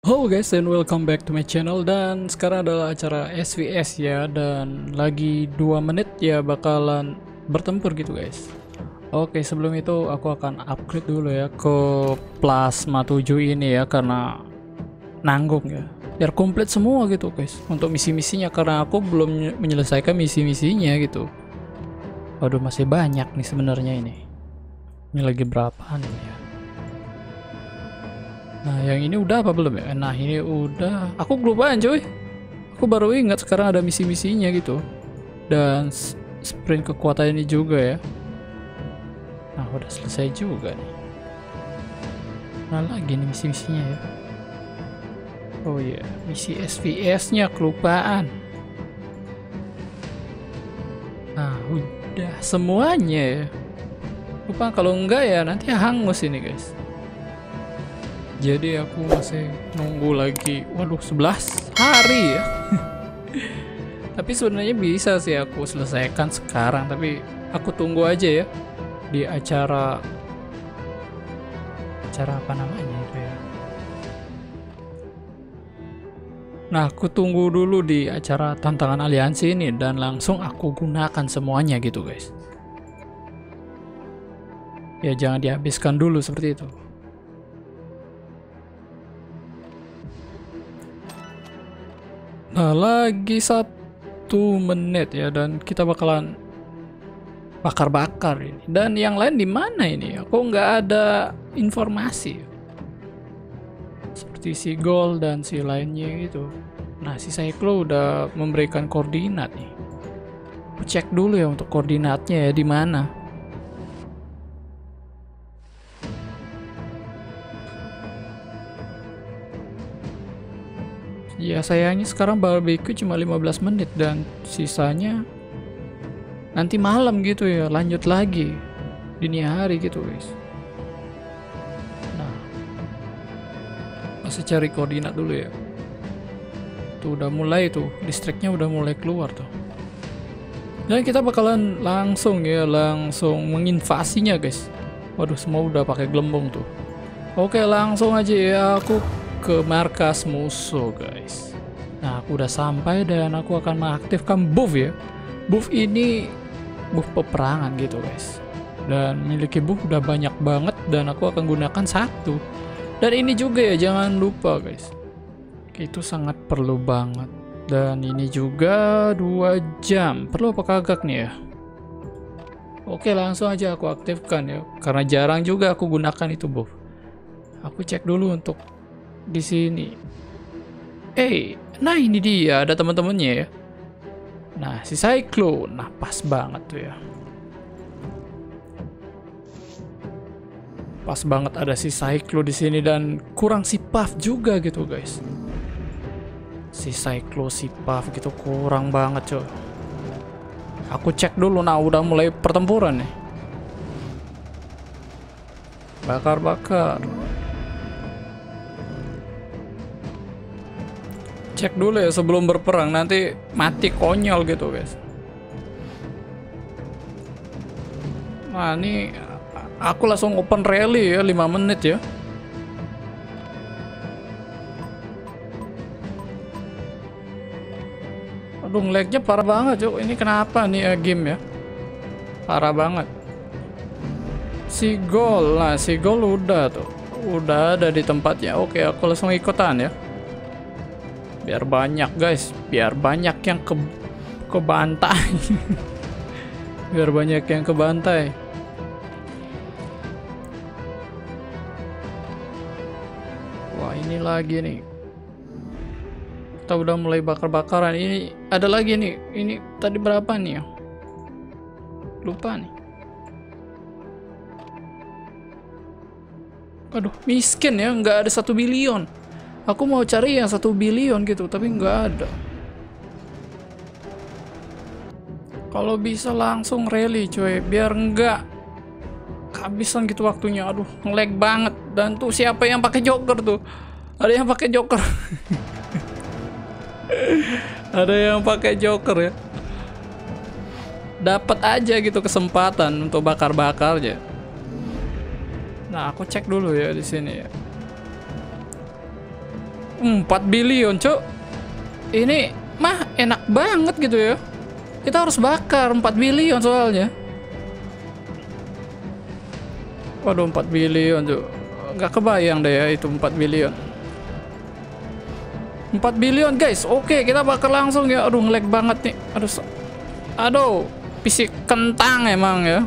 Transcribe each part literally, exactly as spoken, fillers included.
Halo guys, and welcome back to my channel. Dan sekarang adalah acara S V S ya, dan lagi dua menit ya bakalan bertempur gitu guys. Oke, sebelum itu aku akan upgrade dulu ya ke plasma tujuh ini ya, karena nanggung ya, biar komplit semua gitu guys untuk misi-misinya, karena aku belum menyelesaikan misi-misinya gitu. Waduh, masih banyak nih sebenarnya ini. Ini lagi berapaan ini ya? Nah, yang ini udah apa belum ya? Nah, ini udah. Aku kelupaan coy. Aku baru ingat sekarang ada misi-misinya gitu. Dan sprint kekuatan ini juga ya. Nah, udah selesai juga nih. Nah, lagi nih misi-misinya ya. Oh iya, yeah. Misi S V S-nya kelupaan. Nah, udah semuanya ya. Lupa, kalau enggak ya nanti hangus ini guys. Jadi aku masih nunggu lagi. Waduh, sebelas hari ya. Tapi sebenarnya bisa sih aku selesaikan sekarang, tapi aku tunggu aja ya di acara acara apa namanya itu ya. Nah, aku tunggu dulu di acara tantangan aliansi ini dan langsung aku gunakan semuanya gitu guys. Ya, jangan dihabiskan dulu seperti itu. Nah, lagi satu menit ya, dan kita bakalan bakar-bakar ini. Dan yang lain di mana ini? Aku nggak ada informasi. Seperti si Gold dan si lainnya gitu. Nah, si Cyclo udah memberikan koordinat nih. Aku cek dulu ya untuk koordinatnya ya di mana. Ya sayangnya sekarang barbecue cuma lima belas menit dan sisanya nanti malam gitu ya, lanjut lagi dini hari gitu guys. Nah, masih cari koordinat dulu ya. Tuh udah mulai tuh, listriknya udah mulai keluar tuh. Dan kita bakalan langsung ya, langsung menginvasinya guys. Waduh, semua udah pakai gelembung tuh. Oke, langsung aja ya aku ke markas musuh guys. Nah, aku udah sampai dan aku akan mengaktifkan buff ya. Buff ini buff peperangan gitu guys, dan memiliki buff udah banyak banget dan aku akan gunakan satu. Dan ini juga ya, jangan lupa guys, itu sangat perlu banget. Dan ini juga dua jam, perlu apa kagak nih ya. Oke, langsung aja aku aktifkan ya, karena jarang juga aku gunakan itu buff. Aku cek dulu untuk di sini. Eh, nah ini dia, ada teman-temannya ya. Nah, si Cyclo, nah pas banget tuh ya. Pas banget ada si Cyclo di sini, dan kurang si Puff juga gitu guys. Si Cyclo, si Puff gitu kurang banget coy. Aku cek dulu. Nah, udah mulai pertempuran nih. Bakar-bakar. Cek dulu ya sebelum berperang, nanti mati konyol gitu guys. Nah, ini aku langsung open rally ya, lima menit ya. Aduh, nge-lagnya parah banget cok. Ini kenapa nih ya game ya? Parah banget. Si Gold, nah si Gold udah tuh, udah ada di tempatnya. Oke, aku langsung ikutan ya. Biar banyak guys, biar banyak yang ke kebantai. Biar banyak yang kebantai. Wah, ini lagi nih. Kita udah mulai bakar-bakaran. Ini ada lagi nih. Ini tadi berapa nih ya? Lupa nih. Aduh, miskin ya, nggak ada satu bilion. Aku mau cari yang satu bilion gitu, tapi nggak ada. Kalau bisa langsung rally coy, biar nggak kehabisan gitu waktunya. Aduh, nge-lag banget. Dan tuh siapa yang pakai joker tuh? Ada yang pakai joker. Ada yang pakai joker ya. Dapat aja gitu kesempatan untuk bakar-bakar aja. Nah, aku cek dulu ya di sini ya. empat billion, cok. Ini mah enak banget gitu ya. Kita harus bakar empat billion soalnya. Waduh, empat billion, cok. Nggak kebayang deh ya itu empat billion. empat billion, guys. Oke, kita bakar langsung ya. Aduh, nge-lag banget nih. Aduh. Aduh, P C kentang emang ya.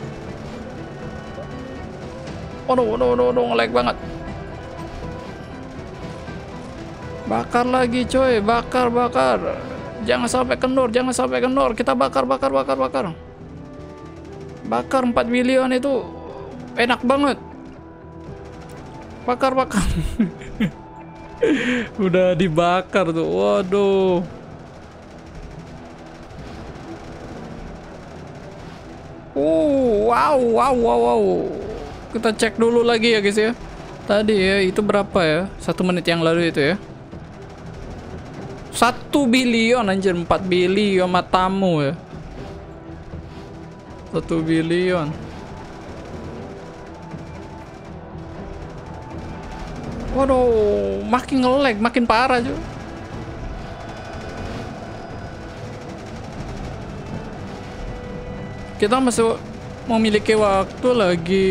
Aduh, aduh, aduh, aduh, nge-lag banget. Bakar lagi coy, bakar, bakar. Jangan sampai kendor, jangan sampai kendor. Kita bakar, bakar, bakar, bakar. Bakar empat billion itu enak banget. Bakar, bakar. Udah dibakar tuh. Waduh. Uh, wow, wow, wow, wow. Kita cek dulu lagi ya guys ya. Tadi ya itu berapa ya? Satu menit yang lalu itu ya. Satu billion anjir, empat billion matamu ya. Satu billion. Waduh, makin nge-lag, makin parah juga. Kita masih memiliki waktu lagi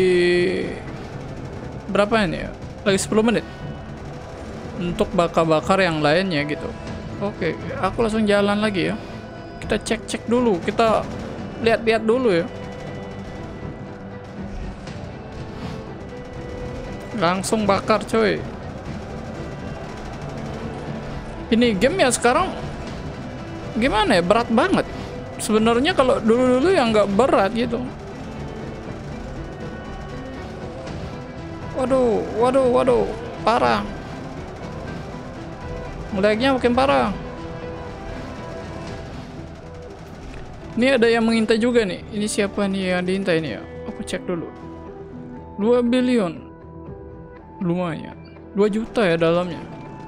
berapa ini ya? Lagi sepuluh menit untuk bakar-bakar yang lainnya gitu. Oke, aku langsung jalan lagi ya. Kita cek-cek dulu, kita lihat-lihat dulu ya. Langsung bakar coy. Ini game ya sekarang gimana ya, berat banget. Sebenarnya kalau dulu-dulu yang nggak berat gitu. Waduh, waduh, waduh, parah. Lag-nya makin parah. Ini ada yang mengintai juga nih. Ini siapa nih yang diintai nih ya? Aku cek dulu. dua billion. Lumayan. dua juta ya dalamnya.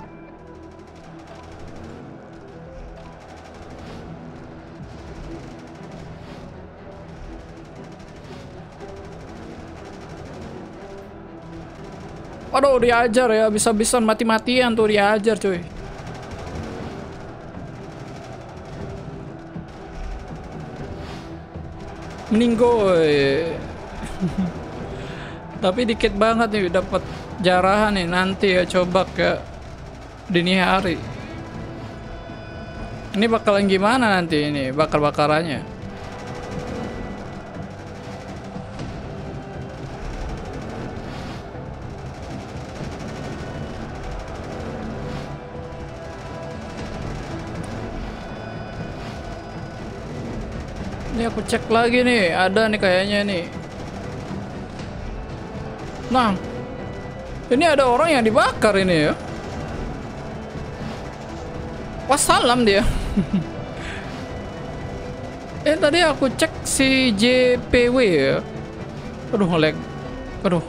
Waduh, diajar ya. Bisa-bisan mati-matian tuh diajar cuy. Meninggoy. Tapi dikit banget nih dapat jarahan nih nanti ya, coba ke dini hari. Ini bakalan gimana nanti ini bakar-bakarannya? Ini aku cek lagi nih, ada nih kayaknya nih. Nah, ini ada orang yang dibakar ini ya. Wassalam dia. Eh tadi aku cek si J P W ya. Aduh, nge-lag. Aduh.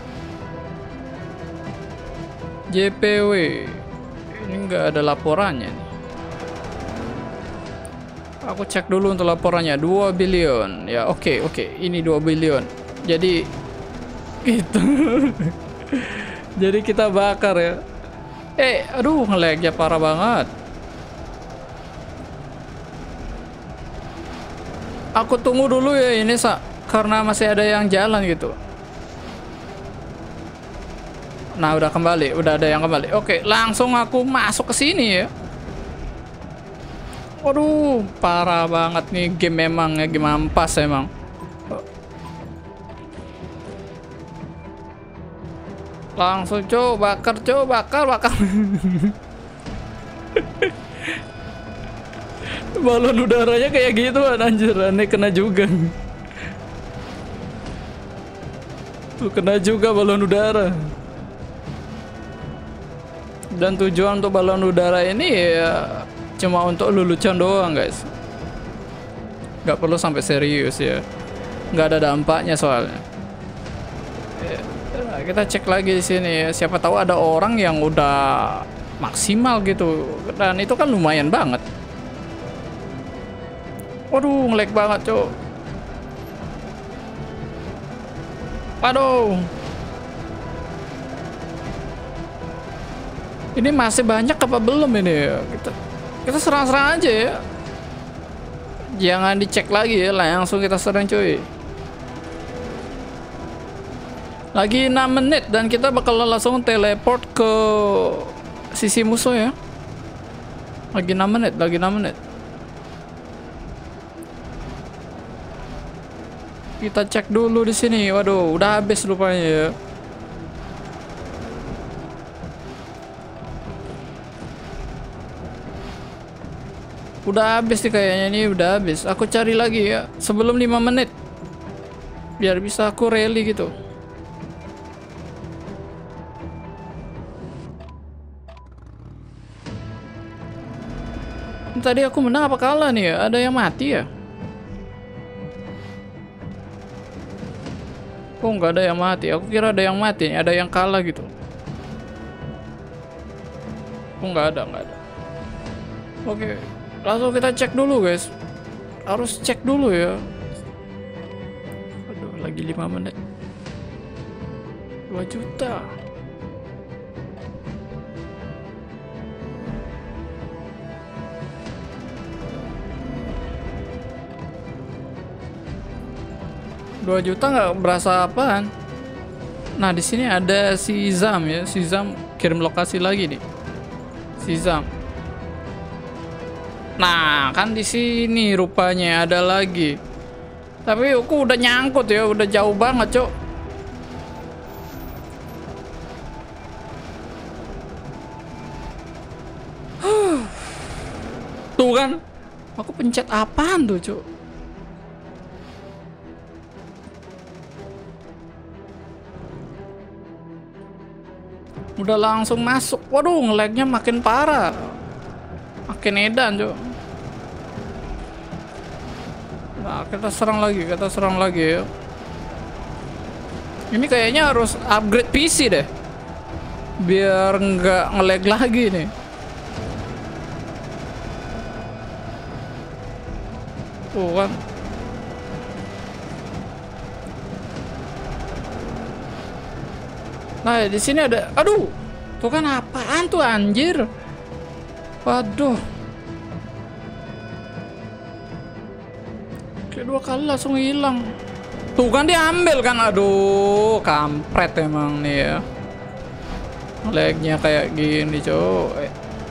J P W. Ini nggak ada laporannya nih. Aku cek dulu untuk laporannya. Dua billion. Ya oke, okay, oke. Okay. Ini dua billion. Jadi gitu. Jadi kita bakar ya. Eh, aduh, nge-lag ya parah banget. Aku tunggu dulu ya ini Sa, karena masih ada yang jalan gitu. Nah, udah kembali, udah ada yang kembali. Oke, langsung aku masuk ke sini ya. Waduh, parah banget nih game memang ya, game ampas emang. Langsung coba bakar, coba bakar, bakar. Balon udaranya kayak gitu anjir, aneh kena juga. Tuh kena juga balon udara. Dan tujuan untuk balon udara ini ya cuma untuk lelucon doang guys. Nggak perlu sampai serius ya. Nggak ada dampaknya soalnya. Nah, kita cek lagi di sini ya. Siapa tahu ada orang yang udah maksimal gitu. Dan itu kan lumayan banget. Waduh, nge-lag banget, cok. Waduh. Ini masih banyak apa belum ini ya? Kita kita serang-serang aja ya. Jangan dicek lagi ya, langsung kita serang cuy. Lagi enam menit dan kita bakal langsung teleport ke sisi musuh ya. Lagi enam menit, lagi enam menit. Kita cek dulu di sini. Waduh, udah habis rupanya ya. Udah habis nih kayaknya, ini udah habis. Aku cari lagi ya sebelum lima menit. Biar bisa aku rally gitu. Tadi aku menang apa kalah nih ya? Ada yang mati ya? Oh, nggak ada yang mati. Aku kira ada yang mati, ada yang kalah gitu. Oh, nggak ada, nggak ada. Oke, langsung kita cek dulu guys. Harus cek dulu ya. Aduh, lagi lima menit. dua juta. dua juta nggak berasa apaan. Nah, di sini ada si Zam ya. Si Zam kirim lokasi lagi nih. Si Zam. Nah, kan di sini rupanya ada lagi. Tapi aku udah nyangkut ya, udah jauh banget, Cok. Tuh kan. Aku pencet apaan tuh, Cok? Udah langsung masuk. Waduh, nge-lagnya makin parah. Makin edan, Cok. Nah, kita serang lagi, kita serang lagi ya. Ini kayaknya harus upgrade P C deh. Biar nggak nge-lag lagi nih. Tuh kan. Nah, di sini ada, aduh, tuh kan apaan tuh anjir? Waduh, kayak dua kali langsung hilang. Tuh kan diambil kan, aduh, kampret emang nih ya. Lagnya kayak gini, coy.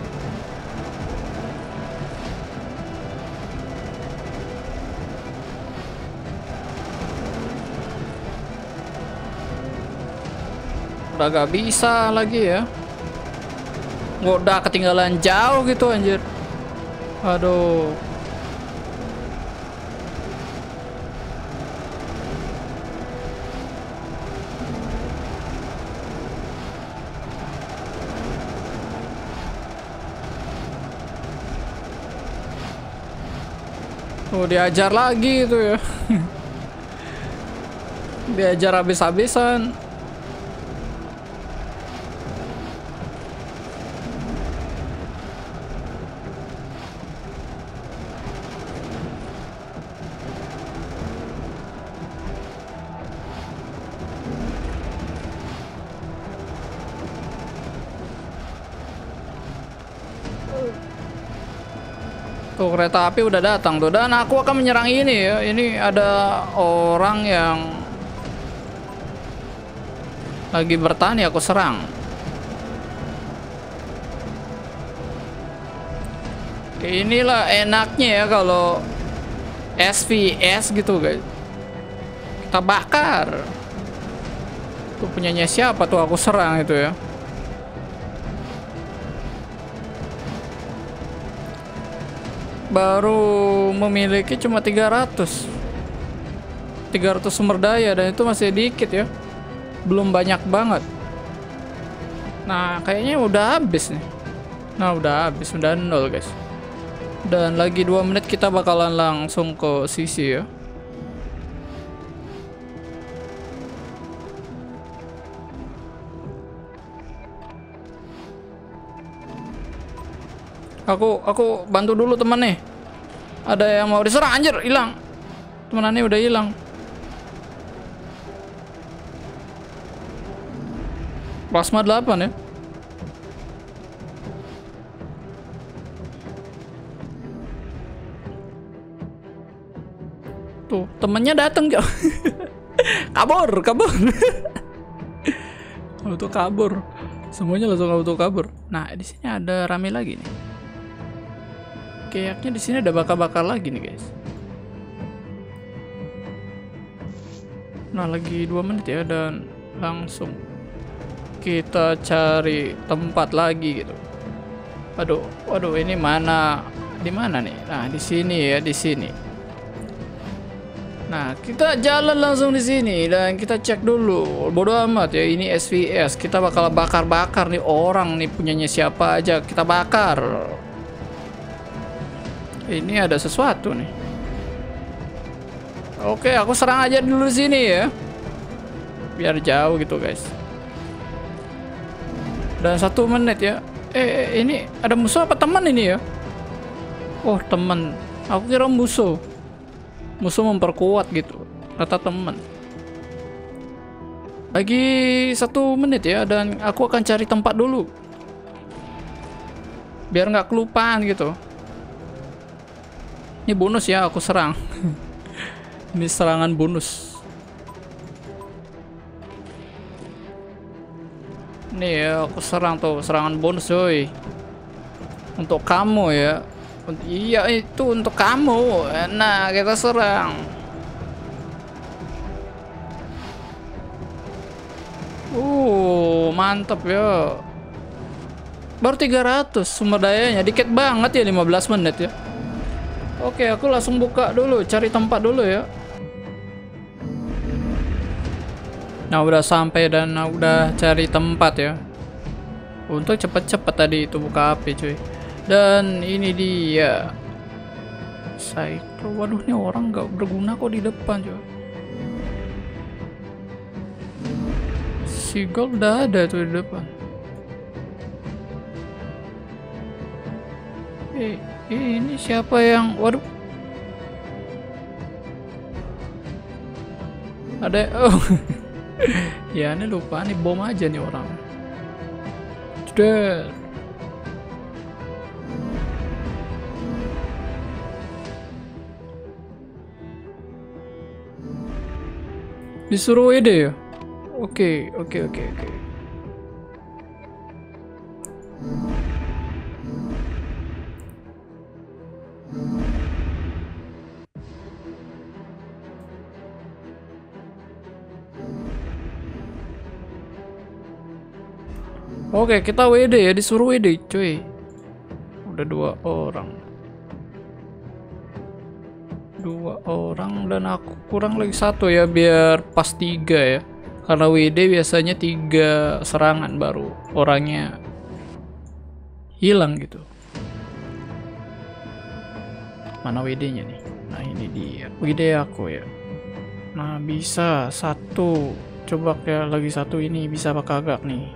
Udah gak bisa lagi ya. Udah ketinggalan jauh gitu anjir. Aduh. Oh, diajar lagi itu ya. Diajar habis-habisan. Tuh, kereta api udah datang tuh, dan aku akan menyerang ini ya. Ini ada orang yang lagi bertahan ya, aku serang. Inilah enaknya ya kalau S V S gitu guys. Kita bakar. Tuh punyanya siapa tuh, aku serang itu ya. Baru memiliki cuma tiga ratus sumber daya, dan itu masih dikit ya, belum banyak banget. Nah, kayaknya udah habis nih. Nah, udah habis, udah nol guys. Dan lagi dua menit kita bakalan langsung ke sisi ya. Aku aku bantu dulu teman nih. Ada yang mau diserang, anjir, hilang. Temenannya udah hilang. Plasma delapan ya. Tuh, temennya datang, Jo. Kabur, kabur. Auto kabur. Semuanya langsung auto kabur. Nah, di sini ada rame lagi nih. Kayaknya di sini ada bakar-bakar lagi nih, guys. Nah, lagi dua menit ya, dan langsung kita cari tempat lagi gitu. Waduh, waduh, ini mana? Di mana nih? Nah, di sini ya, di sini. Nah, kita jalan langsung di sini dan kita cek dulu. Bodoh amat ya, ini S V S. Kita bakal bakar-bakar nih orang nih, punyanya siapa aja kita bakar. Ini ada sesuatu nih. Oke, aku serang aja dulu di sini ya. Biar jauh gitu, guys. Dan satu menit ya. Eh, eh, ini ada musuh apa teman ini ya? Oh, teman. Aku kira musuh. Musuh memperkuat gitu, kata teman. Lagi satu menit ya, dan aku akan cari tempat dulu biar nggak kelupaan gitu. Ini bonus ya, aku serang. Ini serangan bonus. Nih ya, aku serang tuh, serangan bonus coy. Untuk kamu ya. Iya, itu untuk kamu. Nah, kita serang. Uh, mantap ya. Baru tiga ratus sumber dayanya, dikit banget ya, lima belas menit ya. Oke, aku langsung buka dulu, cari tempat dulu ya. Nah, udah sampai dan udah cari tempat ya. Untuk cepet-cepet tadi itu buka H P cuy. Dan ini dia Cyclo. Waduh, ini orang nggak berguna kok di depan coy. Seagull udah ada tuh di depan. Eh, ini siapa yang... Waduh, ada... Oh. Ya, ini lupa nih, bom aja nih orang. Sudah. Disuruh W D ya? Oke, oke, oke, oke. Oke, kita W D ya, disuruh W D cuy. Udah dua orang. Dua orang dan aku kurang lagi satu ya, biar pas tiga ya. Karena W D biasanya tiga serangan baru orangnya hilang gitu. Mana W D-nya nih? Nah, ini dia. W D aku ya. Nah, bisa satu. Coba kayak lagi satu ini bisa apa kagak nih?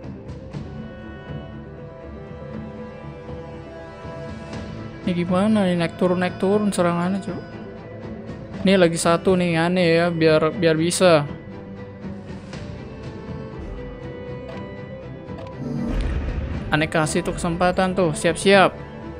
Ini gimana nih, naik turun naik turun serangannya coba. Ini lagi satu nih, aneh ya, biar biar bisa. Aneh kasih tuh kesempatan tuh, siap-siap.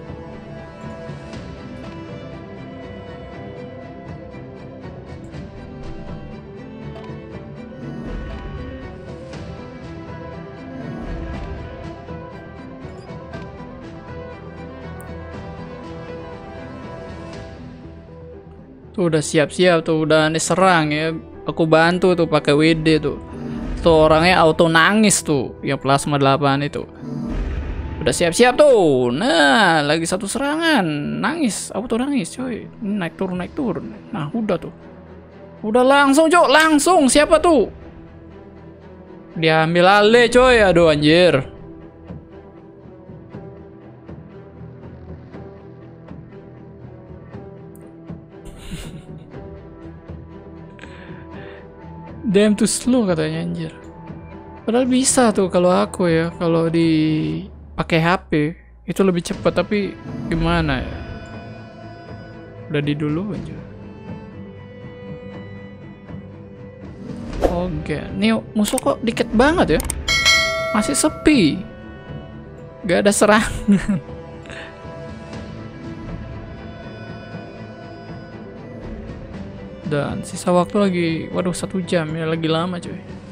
Tuh udah siap-siap tuh, udah diserang ya. Aku bantu tuh pakai W D tuh. Tuh orangnya auto nangis tuh, yang plasma delapan itu. Udah siap-siap tuh. Nah, lagi satu serangan, nangis, auto nangis, coy. Ini naik turun naik turun. Nah, udah tuh. Udah langsung, coy, langsung. Siapa tuh? Diambil alih, coy. Aduh anjir. Damn too slow katanya anjir. Padahal bisa tuh kalau aku ya, kalau di pakai H P itu lebih cepat, tapi gimana ya? Udah di dulu aja. Oke, nih musuh kok dikit banget ya? Masih sepi. Gak ada serangan. Dan sisa waktu lagi, waduh satu jam ya, lagi lama cuy.